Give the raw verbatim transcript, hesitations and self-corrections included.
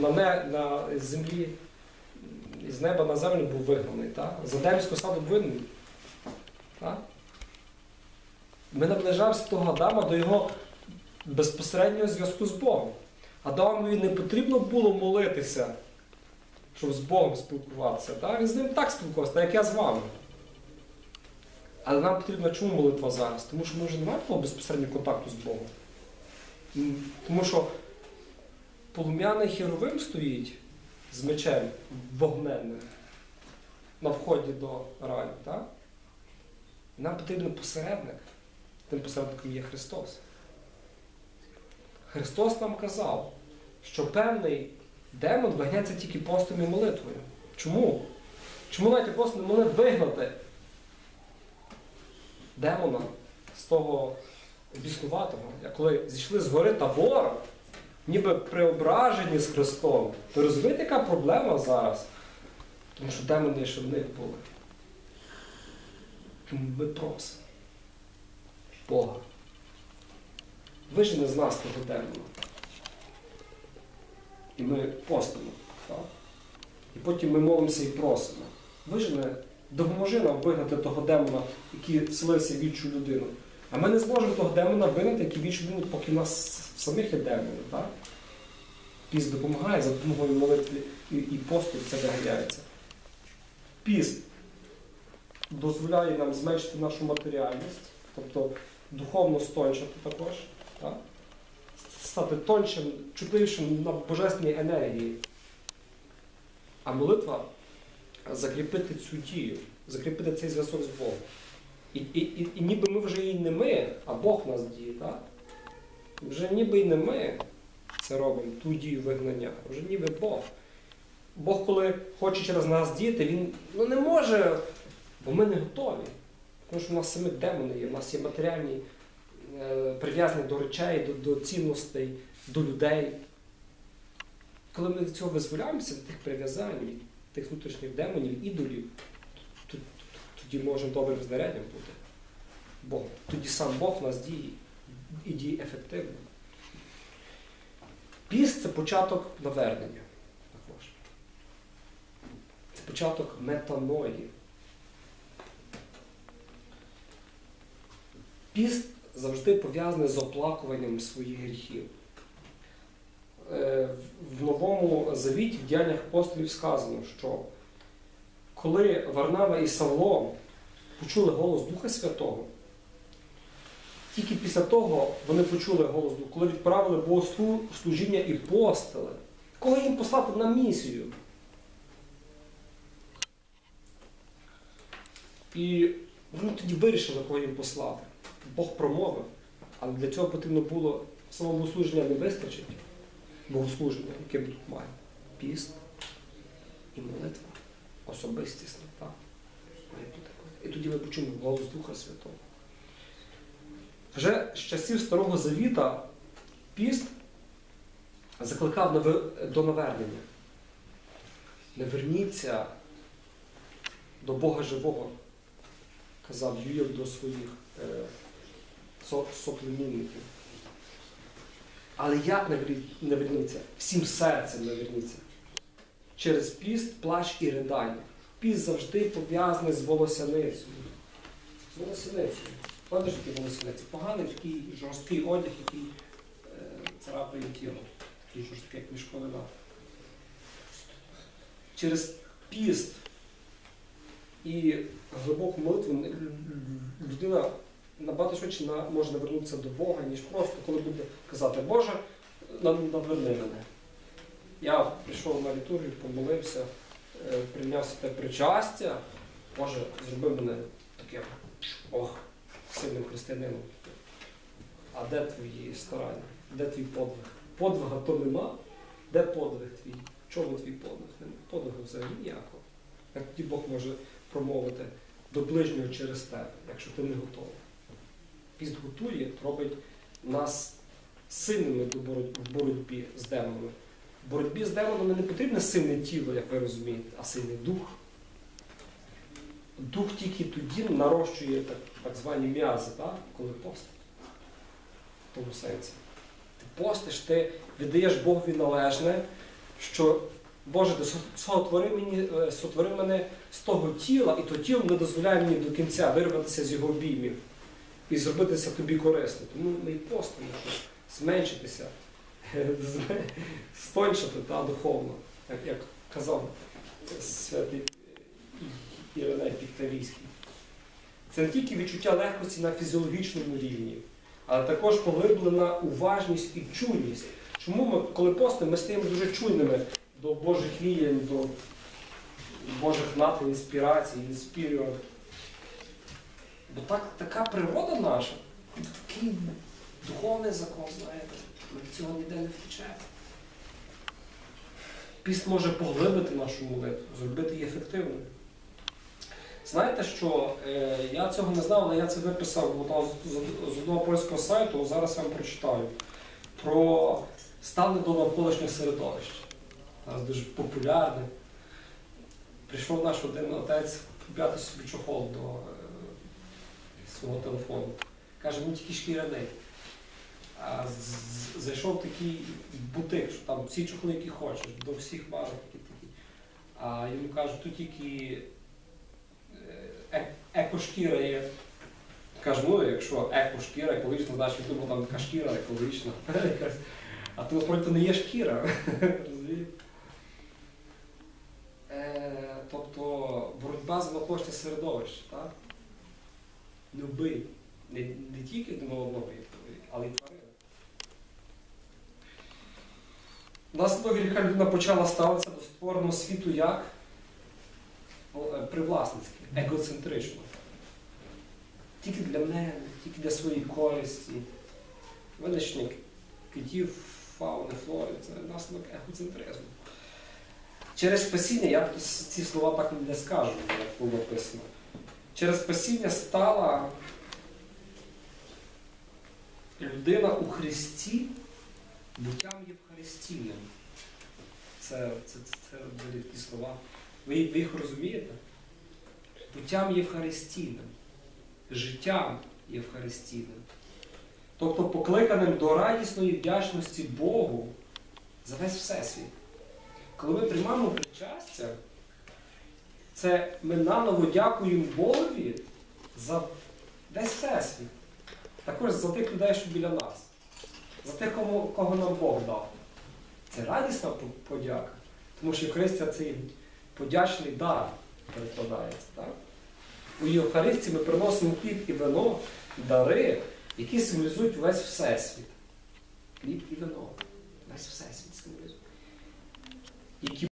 на, не, на землі, з неба на землю був вигнаний. Так? З Едемського саду вигнаний. Так? Ми наближаємося до того Адама, до його безпосереднього зв'язку з Богом. Адамові не потрібно було молитися, щоб з Богом спілкуватися. Так? Він з ним так спілкувався, так як я з вами. Але нам потрібна чому молитва зараз? Тому що ми вже не маємо того безпосереднього контакту з Богом. Тому що полум'яний херовим стоїть з мечем вогненним на вході до раю. Так? І нам потрібен посередник. Тим посередником є Христос. Христос нам казав, що певний демон вигняється тільки постом і молитвою. Чому? Чому навіть апостол не могли вигнати демона з того біснуватого? А коли зійшли з гори Табора, ніби преображені з Христом, то розумієте, яка проблема зараз? Тому що демони ще в них були. Тому ми просимо Бога. Вижени з нас того демона. І ми постимо. Так? І потім ми молимося і просимо. Вижени, допоможи нам вигнати того демона, який вселився в іншу людину. А ми не зможемо того демона вигнати, який в іншу людину, поки в нас самих є демони. Так? Піст допомагає, за допомогою молитви і, і посту це виганяється. Піст дозволяє нам зменшити нашу матеріальність, тобто духовно стончати також, так? Стати тоншим, чутливішим на божественній енергії. А молитва закріпити цю дію, закріпити цей зв'язок з Богом. І, і, і, і ніби ми вже і не ми, а Бог в нас діє, так? Вже ніби і не ми це робимо, ту дію вигнання, вже ніби Бог. Бог, коли хоче через нас діяти, Він ну, не може, бо ми не готові. Тому що в нас самі демони є, в нас є матеріальні е, прив'язані до речей, до, до цінностей, до людей. Коли ми від цього визволяємося, від тих прив'язань, від тих внутрішніх демонів, ідолів, то, то, то, тоді можемо добрим знаряддям бути. Бо тоді сам Бог в нас діє і діє ефективно. Піст – це початок навернення. Також. Це початок метаної. Піст завжди пов'язаний з оплакуванням своїх гріхів. В Новому Завіті, в Діяннях апостолів сказано, що коли Варнава і Савло почули голос Духа Святого, тільки після того вони почули голос Духа, коли відправили богослужіння і постили, кого їм послати на місію. І вони тоді вирішили, кого їм послати. Бог промовив, але для цього потрібно було, самого богослуження не вистачить, богослуження, яке ми тут маємо. Піст і молитва. Особистісна. Так? І тоді ми почуємо голос Духа Святого. Вже з часів Старого Завіта піст закликав до навернення. Не верніться до Бога живого, казав Юїл до своїх е, соплемінників. Але як не верніться? Всім серцем не верніться. Через піст, плач і ридання. Піст завжди пов'язаний з волосяницею. З волосяницею. Одяг такий волосяниці. Поганий такий жорсткий одяг, який е, царапає тіло. Такий жорсткий, як мішковина. Через піст і глибоку молитву людина набагато швидше може навернутися до Бога, ніж просто, коли буде казати: Боже, наверни мене. Я прийшов на літургію, помолився, прийняв святе причастя. Боже, зроби мене таким, ох, сильним християнином. А де твої старання? Де твій подвиг? Подвига то нема. Де подвиг твій? В чому твій подвиг? Нема подвигу взагалі ніякого. Як тоді Бог може промовити до ближнього через тебе, якщо ти не готовий? Піст готує, робить нас сильними в боротьбі з демонами. В боротьбі з демонами не потрібне сильне тіло, як ви розумієте, а сильний дух. Дух тільки тоді нарощує так, так звані м'язи, так? Коли постить. В тому сенсі. Ти постиш, ти віддаєш Богові належне, що Боже, ти сотвори, мені, сотвори мене з того тіла, і то тіло не дозволяє мені до кінця вирватися з його обіймів і зробитися тобі корисним. Тому ми і постимо, щоб зменшитися, стончити та духовно, як, як казав святий Іриней Піктавійський. Це не тільки відчуття легкості на фізіологічному рівні, але також поглиблена уважність і чуйність. Чому ми, коли постимо, ми стаємо дуже чуйними до Божих віянь, до Божих натхнень, інспірацій, інспіріон. Бо так, така природа наша, такий духовний закон, знаєте, ми від цього ніде не втечемо. Піст може поглибити нашу молитву, зробити її ефективною. Знаєте, що е, я цього не знав, але я це виписав з, з одного польського сайту, зараз я вам прочитаю, про ставлення до навколишнього середовища. Зараз дуже популярне. Прийшов наш один отець купляти собі чохол до е, свого телефону. Каже, ну тільки шкіряний. А з, зайшов такий бутик, що там всі чохли, які хочеш, до всіх марок, такі такі. А йому кажуть, тут тільки е, екошкіра є. Кажу, ну якщо екошкіра, екологічна, значить думаю, там така шкіра екологічна. А то насправді не є шкіра. Е, тобто боротьба за навколишнє середовище, так? Люби. Не, не тільки один одного, але й тварини. Внаслідок гріха людина почала ставитися до створеного світу як привласницьки, егоцентрично. Тільки для мене, тільки для своєї користі. Винищення китів, фауни, флори – це наслідок егоцентризму. Через спасіння, я ці слова так не скажу, як було написано. Через спасіння стала людина у Христі буттям євхаристійним. Це, це, це, це рідкі слова. Ви, ви їх розумієте? Буттям євхаристійним. Життям євхаристійним. Тобто покликаним до радісної вдячності Богу за весь Всесвіт. Коли ми приймаємо причастя, це ми наново дякуємо Богові за весь Всесвіт. Також за тих людей, що біля нас. За тих, кого, кого нам Бог дав. Це радісна подяка. Тому що Євхаристія – це подячний дар перекладається. Так? У Євхаристії ми приносимо хліб і вино, дари, які символізують весь Всесвіт. Хліб і вино. Весь Всесвіт символізує. Які